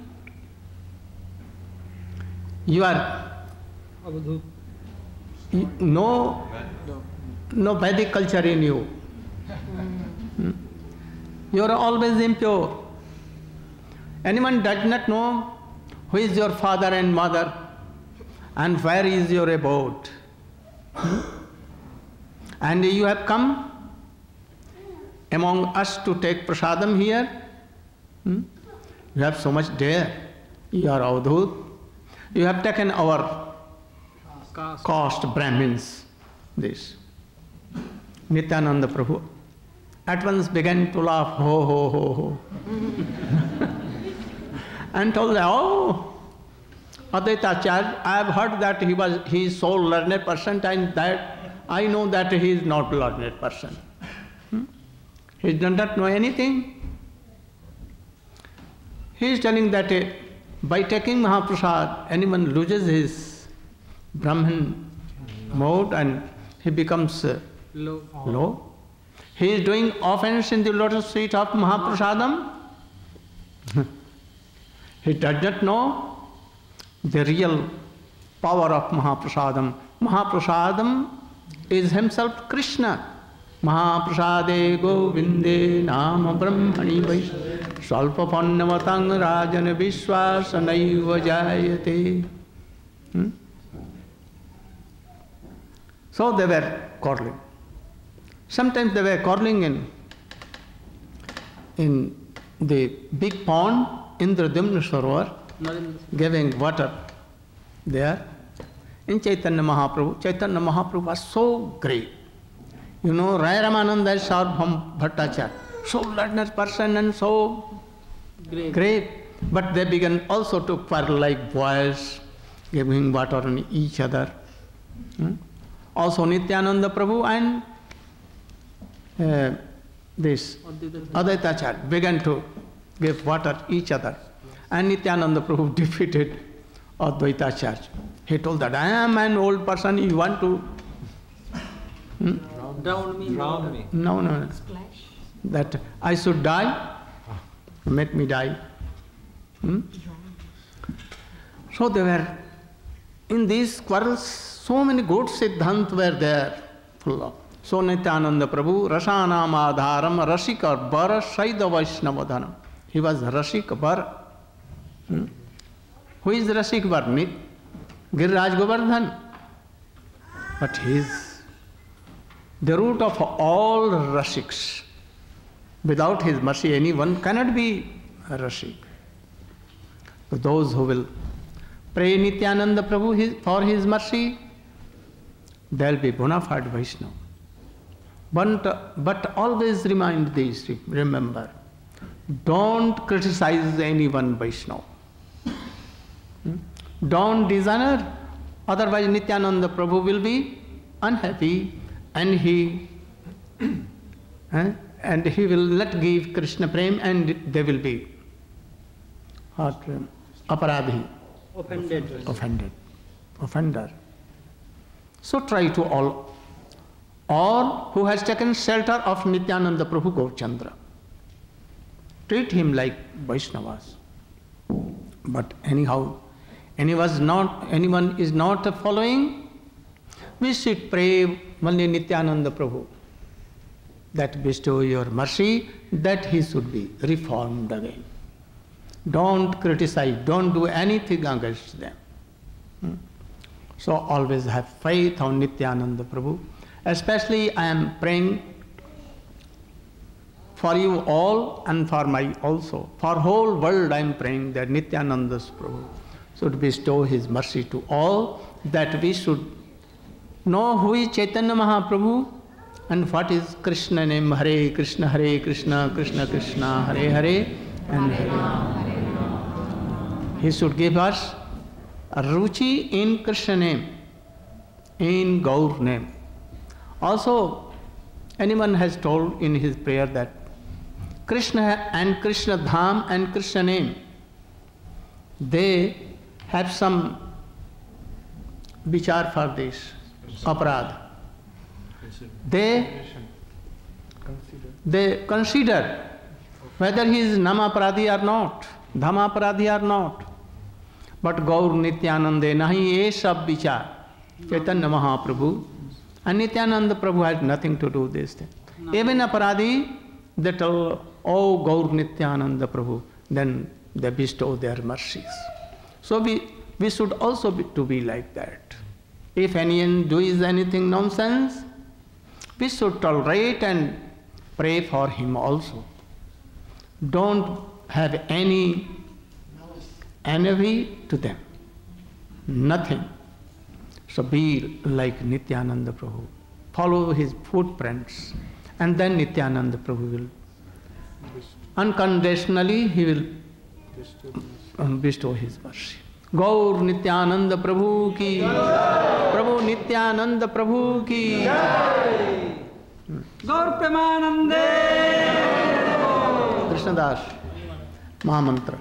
You are no Vedic culture in you. You are always impure. Anyone does not know who is your father and mother and where is your abode. And you have come among us to take prasadam here. You have so much dare. You are Avadhut. You have taken our caste Brahmins. This. Nityananda Prabhu at once began to laugh, ho, ho, ho, ho. And told, oh, Advaitacharya, I have heard that he is so learned person, and that I know that he is not a learned person. He does not know anything. He is telling that by taking Mahaprasad, anyone loses his Brahman mode and he becomes low. He is doing offense in the lotus feet of Mahaprasadam. He does not know the real power of Mahaprasadam. Mahaprasadam is himself Krishna. Mahaprasade Govinde Nama Brahmani Vais Salpa Pannavatang Rajan Vishwasanaiva Jayate. So they were quarreling. Sometimes they were quarreling in the big pond, Indradyumna Sarovar, giving water there. In Chaitanya Mahaprabhu was so great. You know, Rai Ramananda is Sarvabhauma Bhattacharya, so learned person and so great. But they began also to quarrel like boys, giving water on each other. Also Nityananda Prabhu and this Advaitacharya began to give water each other. And Nityananda Prabhu defeated Advaitacharya. He told that, I am an old person, you want to drown me. No. That I should die, make me die. So they were, in these quarrels, so many good siddhant were there, full of. So Nityananda Prabhu, Rasanam Adharam, Rasika Bar, Saida Vaishnavadhanam. He was Rasik Bar. Who is Rasik Bar? Giriraj Govardhan. But he is the root of all rasiks. Without his mercy, anyone cannot be a rasik. So those who will pray Nityananda Prabhu for his mercy, they'll be bona fide Vaishnava. But always remember, don't criticize anyone Vaishnava. Don't dishonor, otherwise Nityananda Prabhu will be unhappy and he will not give Krishna prem and they will be aparadhi, offender. So try to all, or who has taken shelter of Nityananda Prabhu Gaurchandra, treat him like Vaishnavas. But anyhow, anyone is not following, we should pray only Nityananda Prabhu that bestow your mercy, that he should be reformed again. Don't criticize, don't do anything against them. So always have faith on Nityananda Prabhu. Especially I am praying for you all and for my also. For whole world I am praying that Nityananda Prabhu should bestow his mercy to all, that we should know who is Chaitanya Mahaprabhu and what is Krishna name, Hare Krishna, Krishna Krishna, Hare Hare and Hare Rama. He should give us a ruchi in Krishna name, in Gaur name. Also, anyone has told in his prayer that Krishna and Krishna Dham and Krishna name, they have some vichar for this, aparad. They consider whether he is Namaparadi or not, Dhamaparadi or not. But Gaur Nityananda nahi ye sab vichar, Chaitanya Mahaprabhu. And Nityananda Prabhu has nothing to do with this thing. Even aparadhi, they tell, oh Gaur Nityananda Prabhu, then they bestow their mercies. So we should also be like that. If anyone does anything nonsense, we should tolerate and pray for him also. Don't have any envy to them. Nothing. So be like Nityananda Prabhu. Follow his footprints, and then Nityananda Prabhu will unconditionally he will bestow his mercy. Gaur Nityananda Prabhu ki, Prabhu Nityananda Prabhu ki. Gaur Premanande. Krishnadas, Mahamantra.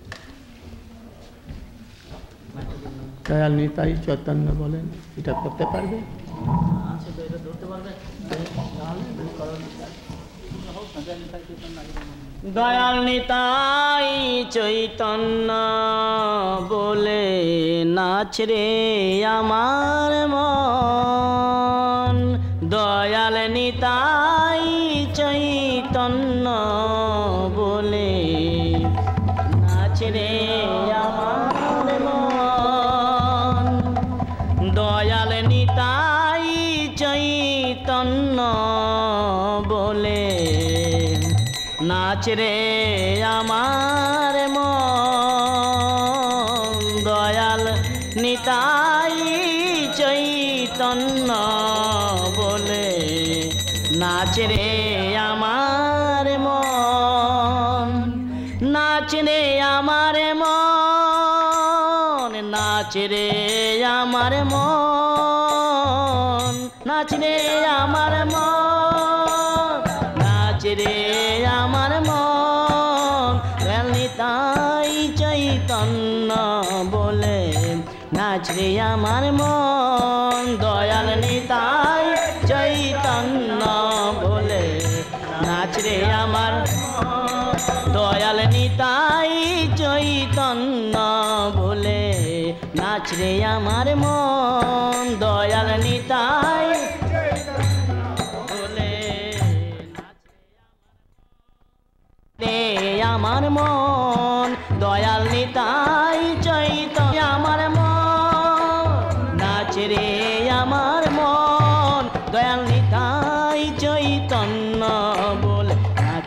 Dayal Nitai Chaitanya বলেন, এটা করতে পারবে? দয়াল নিতাই চৈতন্য বলে নাচ রে আমার মন, দয়াল নিতাই চৈতন্য বলে নাচ রে আমার মন, দয়াল নিতাই চৈতন্য বলে নাচ রে আমার মন, দয়াল নিতাই চৈতন্য বলে নাচ রে আমার মন, নাচ রে আমার মন, নাচ রে আমার মন, নাচ রে আমার মন, নাচ রে আমার মন, নিতাই চৈতন্য বলে নাচ রে আমার মন, দয়াল নিতাই চৈতন্য বলে নাচ রে আমার দয়াল নিতাই চৈতন্য বলে নাচ রে আমার মন, দয়াল নিতাই বলে রে আমার মন, দয়াল নিতাই চৈতন্য আমার মন, নাচ রে আমার মন।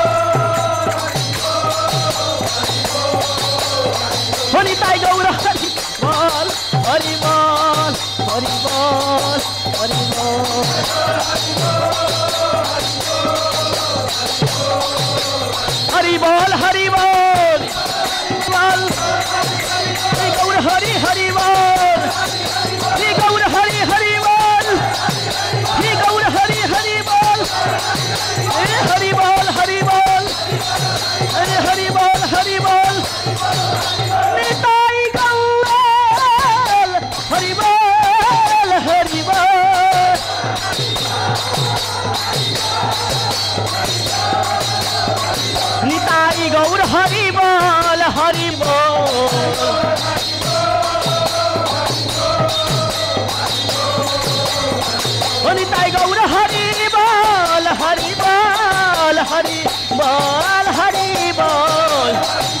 Hari Bol, हरि बोल हरि बोल हरि बोल हरि बोल हरि बोल हे गौर हरि हरि बोल हे गौर हरि हरि बोल हे गौर हरि हरि बोल हे हरि बोल हरि बोल अरे हरि बोल हरि बोल निताई गौर हरि बोल हरि बोल निताई गौर हरि बोल हरि बोल निताई गौर हरि बोल हरि बोल हरि बोल हरि बोल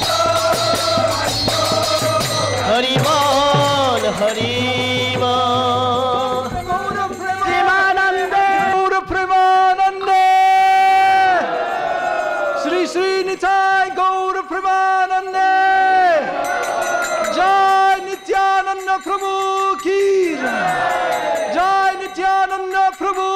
हरि बोल हरि बोल प्रेमानंदे गौर प्रेमानंदे श्री श्री निताय गौर प्रेमानंदे जय नित्यानंद प्रभु की जय नित्यानंद प्रभु